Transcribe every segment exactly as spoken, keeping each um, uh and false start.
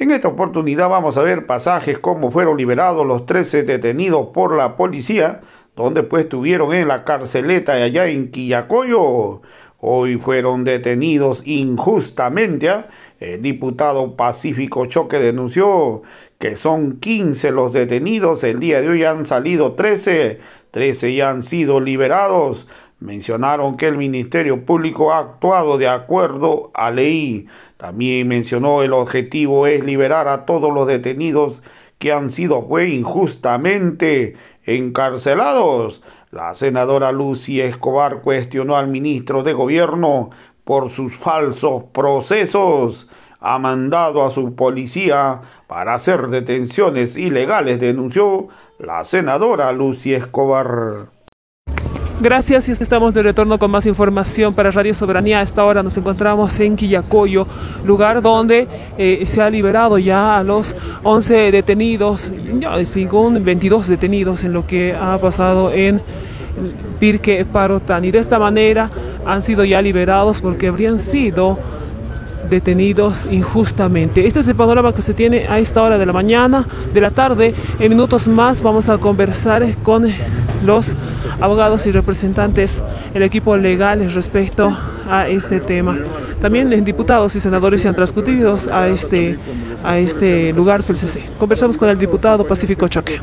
En esta oportunidad vamos a ver pasajes cómo fueron liberados los trece detenidos por la policía, donde pues estuvieron en la carceleta allá en Quillacollo. Hoy fueron detenidos injustamente. ¿eh? El diputado Pacífico Choque denunció que son quince los detenidos. El día de hoy han salido trece, trece ya han sido liberados. Mencionaron que el Ministerio Público ha actuado de acuerdo a ley. También mencionó el objetivo es liberar a todos los detenidos que han sido pues injustamente encarcelados. La senadora Lucy Escobar cuestionó al ministro de Gobierno por sus falsos procesos. Ha mandado a su policía para hacer detenciones ilegales, denunció la senadora Lucy Escobar. Gracias, y estamos de retorno con más información para Radio Soberanía. A esta hora nos encontramos en Quillacollo, lugar donde eh, se ha liberado ya a los once detenidos, ya, según veintidós detenidos en lo que ha pasado en Pirque Parotani. De esta manera han sido ya liberados porque habrían sido detenidos injustamente. Este es el panorama que se tiene a esta hora de la mañana, de la tarde. En minutos más vamos a conversar con los abogados y representantes, el equipo legal respecto a este tema. También diputados y senadores se han transcurrido a este, a este lugar P L C C. Conversamos con el diputado Pacífico Choque.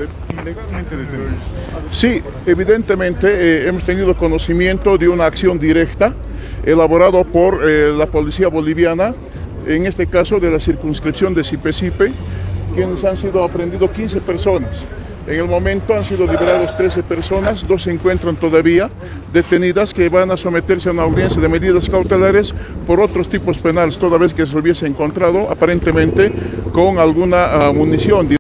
Sí, evidentemente eh, hemos tenido conocimiento de una acción directa elaborado por eh, la policía boliviana, en este caso de la circunscripción de Sipe-Sipe, quienes han sido aprendidos quince personas. En el momento han sido liberados trece personas, dos se encuentran todavía detenidas que van a someterse a una audiencia de medidas cautelares por otros tipos penales, toda vez que se hubiese encontrado aparentemente con alguna uh, munición.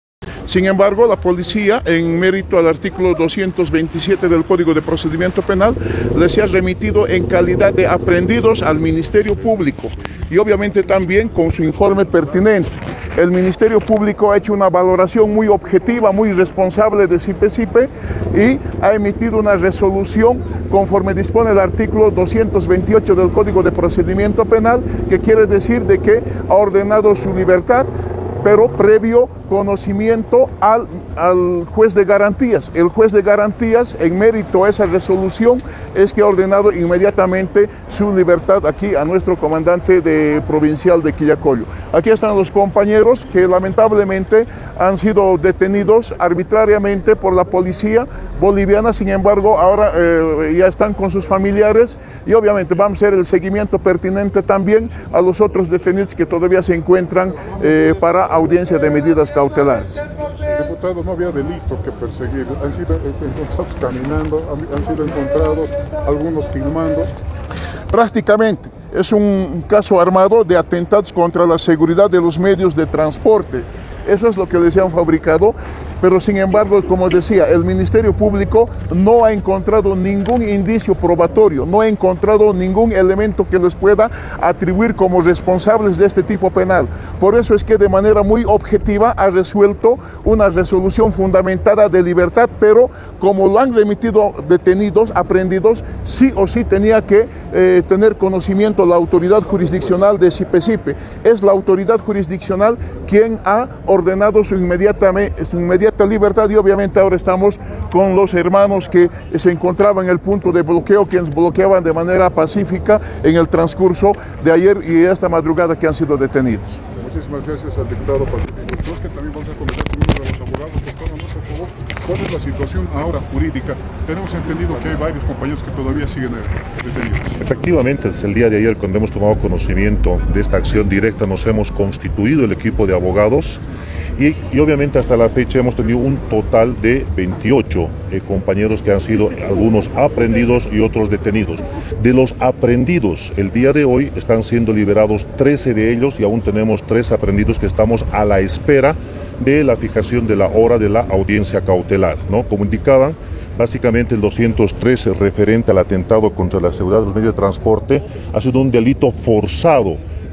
Sin embargo, la policía, en mérito al artículo doscientos veintisiete del Código de Procedimiento Penal, les ha remitido en calidad de aprehendidos al Ministerio Público y obviamente también con su informe pertinente. El Ministerio Público ha hecho una valoración muy objetiva, muy responsable de Sipe-Sipe y ha emitido una resolución conforme dispone el artículo doscientos veintiocho del Código de Procedimiento Penal, que quiere decir de que ha ordenado su libertad, pero previo conocimiento al, al juez de garantías. El juez de garantías, en mérito a esa resolución, es que ha ordenado inmediatamente su libertad aquí a nuestro comandante de, provincial de Quillacollo. Aquí están los compañeros que lamentablemente han sido detenidos arbitrariamente por la policía boliviana. Sin embargo, ahora eh, ya están con sus familiares y obviamente vamos a hacer el seguimiento pertinente también a los otros detenidos que todavía se encuentran eh, para audiencia de medidas cautelares. Diputado, no había delito que perseguir, han sido encontrados caminando, han sido encontrados algunos filmando. Prácticamente es un caso armado de atentados contra la seguridad de los medios de transporte. Eso es lo que les han fabricado, pero sin embargo, como decía, el Ministerio Público no ha encontrado ningún indicio probatorio, no ha encontrado ningún elemento que les pueda atribuir como responsables de este tipo penal. Por eso es que de manera muy objetiva ha resuelto una resolución fundamentada de libertad, pero como lo han remitido detenidos, aprehendidos, sí o sí tenía que eh, tener conocimiento la autoridad jurisdiccional de Sipe-Sipe. Es la autoridad jurisdiccional quien ha ordenado su inmediata, su inmediata libertad y obviamente ahora estamos con los hermanos que se encontraban en el punto de bloqueo, quienes bloqueaban de manera pacífica en el transcurso de ayer y esta madrugada que han sido detenidos. Muchísimas gracias al diputado Pacífico. Nosotros que también vamos a conversar con uno de los abogados. Doctor, por favor, ¿cuál es la situación ahora jurídica? Tenemos entendido que hay varios compañeros que todavía siguen detenidos. Efectivamente, desde el día de ayer, cuando hemos tomado conocimiento de esta acción directa, nos hemos constituido el equipo de abogados y, y obviamente hasta la fecha hemos tenido un total de veintiocho eh, compañeros que han sido algunos aprehendidos y otros detenidos. De los aprehendidos, el día de hoy están siendo liberados trece de ellos y aún tenemos tres aprehendidos que estamos a la espera de la fijación de la hora de la audiencia cautelar, ¿no? Como indicaban, básicamente el doscientos trece referente al atentado contra la seguridad de los medios de transporte ha sido un delito forzado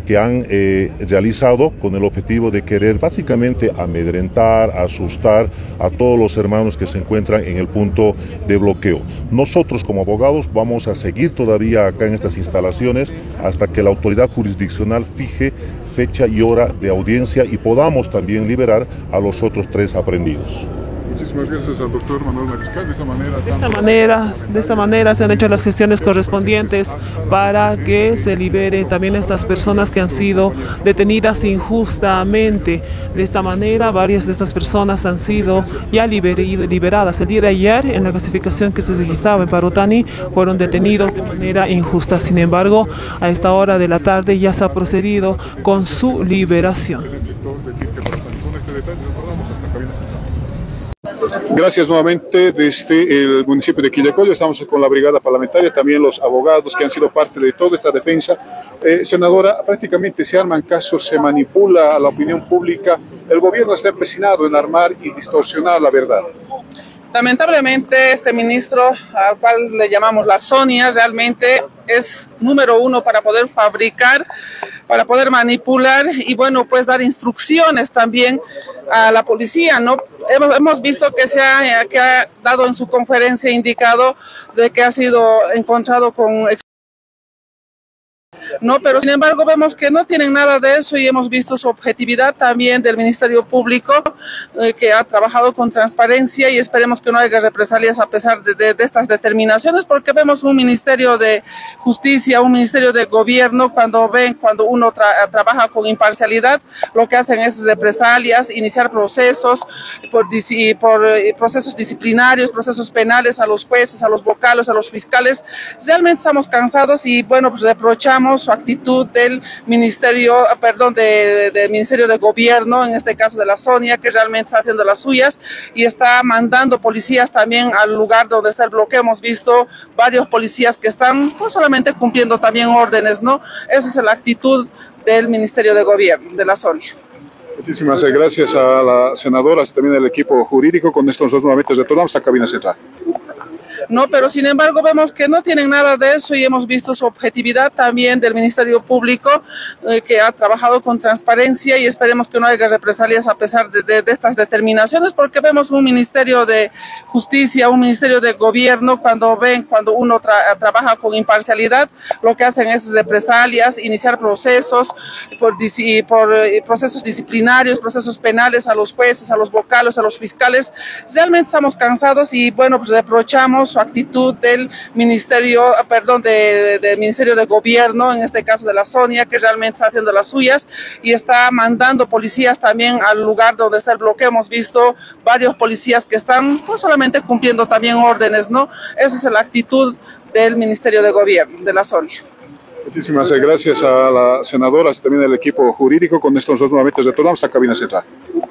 que han eh, realizado con el objetivo de querer básicamente amedrentar, asustar a todos los hermanos que se encuentran en el punto de bloqueo. Nosotros como abogados vamos a seguir todavía acá en estas instalaciones hasta que la autoridad jurisdiccional fije fecha y hora de audiencia y podamos también liberar a los otros tres aprehendidos. Muchísimas gracias al doctor Manuel Mariscal. De esta manera, de esta manera, de esta manera se han hecho las gestiones correspondientes para que se liberen también estas personas que han sido detenidas injustamente. De esta manera, varias de estas personas han sido ya liber liberadas. El día de ayer, en la clasificación que se registraba en Parotani, fueron detenidos de manera injusta. Sin embargo, a esta hora de la tarde ya se ha procedido con su liberación. Gracias nuevamente desde el municipio de Quillacollo. Estamos con la brigada parlamentaria, también los abogados que han sido parte de toda esta defensa. Eh, senadora, prácticamente se arman casos, se manipula a la opinión pública. El gobierno está empecinado en armar y distorsionar la verdad. Lamentablemente este ministro, al cual le llamamos la Sonia, realmente es número uno para poder fabricar, para poder manipular y bueno, pues dar instrucciones también a la policía, ¿no? Hemos, hemos visto que se ha, que ha dado en su conferencia indicado de que ha sido encontrado con... No, pero sin embargo vemos que no tienen nada de eso y hemos visto su objetividad también del Ministerio Público, eh, que ha trabajado con transparencia y esperemos que no haya represalias a pesar de, de, de estas determinaciones, porque vemos un Ministerio de Justicia, un Ministerio de Gobierno, cuando ven, cuando uno tra trabaja con imparcialidad, lo que hacen es represalias, iniciar procesos, por, por eh, procesos disciplinarios, procesos penales a los jueces, a los vocales, a los fiscales. Realmente estamos cansados y bueno, pues reprochamos su actitud del ministerio, perdón, del de Ministerio de Gobierno, en este caso de la Sonia, que realmente está haciendo las suyas y está mandando policías también al lugar donde está el bloqueo. Hemos visto varios policías que están no solamente cumpliendo también órdenes, ¿no? Esa es la actitud del Ministerio de Gobierno, de la Sonia. Muchísimas gracias a la senadora, también al equipo jurídico. Con esto nosotros nuevamente retornamos a cabina central. No, pero sin embargo vemos que no tienen nada de eso y hemos visto su objetividad también del Ministerio Público, eh, que ha trabajado con transparencia y esperemos que no haya represalias a pesar de, de, de estas determinaciones, porque vemos un Ministerio de Justicia, un Ministerio de Gobierno, cuando ven, cuando uno tra trabaja con imparcialidad, lo que hacen es represalias, iniciar procesos, por, por eh, procesos disciplinarios, procesos penales a los jueces, a los vocales, a los fiscales. Realmente estamos cansados y bueno, pues reprochamos su actitud del ministerio, perdón, del de Ministerio de Gobierno, en este caso de la Sonia, que realmente está haciendo las suyas y está mandando policías también al lugar donde está el bloqueo. Hemos visto varios policías que están no solamente cumpliendo también órdenes, ¿no? Esa es la actitud del Ministerio de Gobierno, de la Sonia. Muchísimas gracias a la senadora, también al equipo jurídico. Con esto nosotros nuevamente retornamos a cabina central.